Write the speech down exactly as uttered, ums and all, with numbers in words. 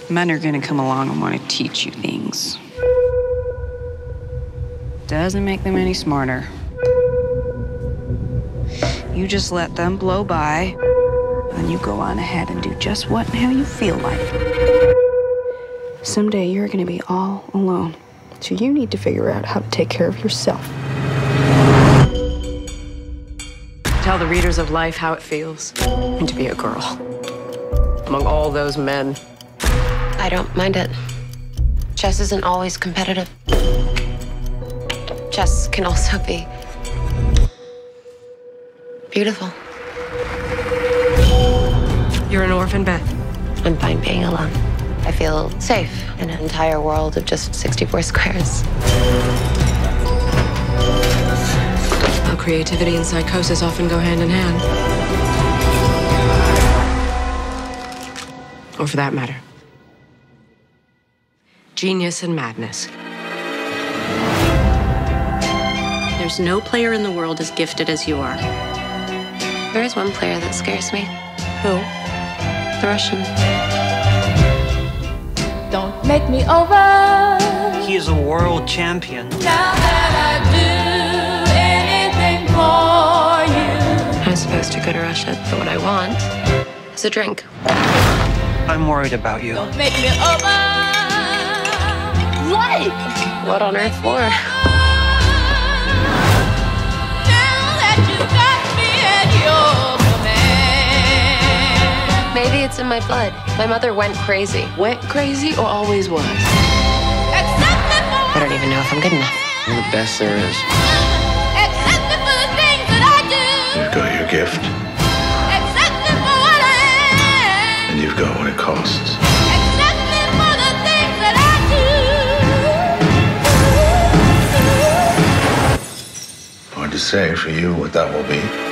Men are gonna come along and want to teach you things. Doesn't make them any smarter. You just let them blow by, and you go on ahead and do just what and how you feel like. Someday you're gonna be all alone, so you need to figure out how to take care of yourself. Tell the readers of life how it feels and to be a girl among all those men. I don't mind it. Chess isn't always competitive. Chess can also be beautiful. You're an orphan, Beth. I'm fine being alone. I feel safe in an entire world of just sixty-four squares. Well, creativity and psychosis often go hand in hand. Or for that matter, genius and madness. There's no player in the world as gifted as you are. There is one player that scares me. Who? The Russian. Don't make me over. He is a world champion. Now that I do anything for you. I'm supposed to go to Russia, but what I want is a drink. I'm worried about you. Don't make me over. What? What on earth for? Now that you got me at your command. Maybe it's in my blood. My mother went crazy. Went crazy or always was? Accept me for I don't even know if I'm good enough. You're the best there is. Accept me for the things that I do. You've got your gift, Accept me for what I am. and you've got what it costs. Accept me for the things that I do. Hard to say for you what that will be.